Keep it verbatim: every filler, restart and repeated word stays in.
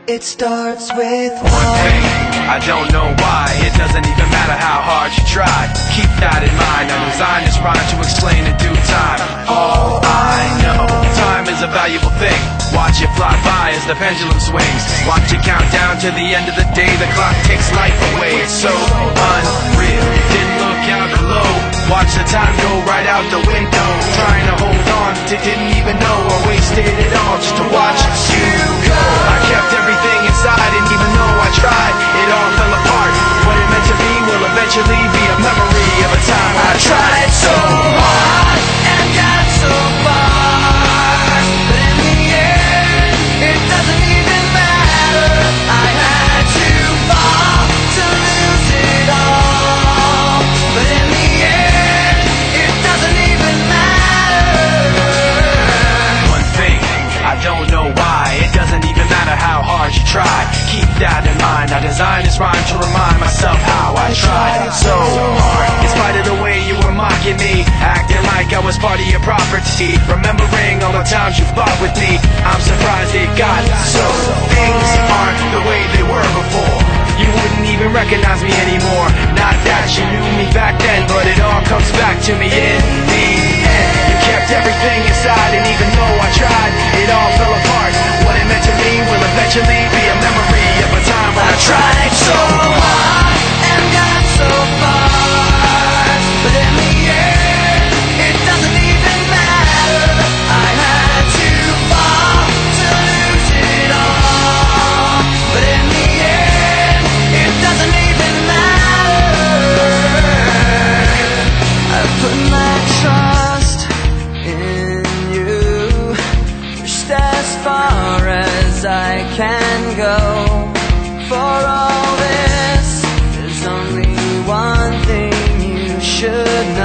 It starts with one thing, I don't know why. It doesn't even matter how hard you try. Keep that in mind. I designed this rhyme to explain in due time. All I know, time is a valuable thing. Watch it fly by as the pendulum swings. Watch it count down to the end of the day. The clock takes life away. It's so unreal. Didn't look out below. Watch the time go right out the window. Trying to hold on to didn't even know I wasted it all just to watch you go. I kept everything inside, and even though I tried, it all fell apart. What it meant to me will eventually be a memory of a time I tried so hard and got so far, but in the end, it doesn't even matter. I had to fall to lose it all, but in the end, it doesn't even matter. One thing, I don't know why. It doesn't even matter how hard you try. Keep that in mind. I designed this rhyme to remind myself how I tried so hard. In spite of the way you were mocking me, acting like I was part of your property, remembering all the times you fought with me, I'm surprised it got so. Things aren't the way they were before. You wouldn't even recognize me anymore. Not that you knew me back then, but it all comes back to me in the end. You kept everything inside, and even though I tried, it all fell apart. What it meant to me will eventually be a memory of a time when I tried so hard and got so far, but in the end, it doesn't even matter. I had to fall to lose it all, but in the end, it doesn't even matter. I put my trust in you, pushed as far as I can go. For all this, there's only one thing you should know.